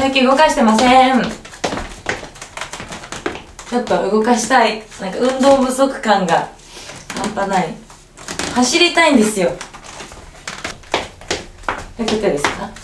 最近動かしてません。ちょっと動かしたい。なんか運動不足感が半端ない。走りたいんですよ。どういうことですか？